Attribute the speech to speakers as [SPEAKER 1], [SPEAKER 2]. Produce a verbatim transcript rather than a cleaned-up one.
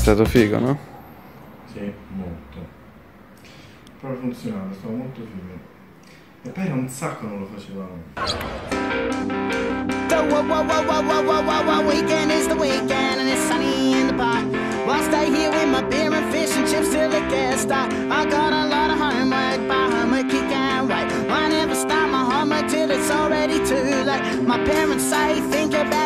[SPEAKER 1] stato figo, no?
[SPEAKER 2] Sì, molto. Però funzionava, stava molto figo. E poi era un sacco non lo facevamo.
[SPEAKER 3] The whoa, whoa, whoa, whoa, whoa, whoa, whoa, whoa, weekend is the weekend and it's sunny in the park. While I stay here with my beer and fish and chips till it gets start. I got a lot of homework, but homework you can't wait. I never start my homework till it's already too late. My parents say think about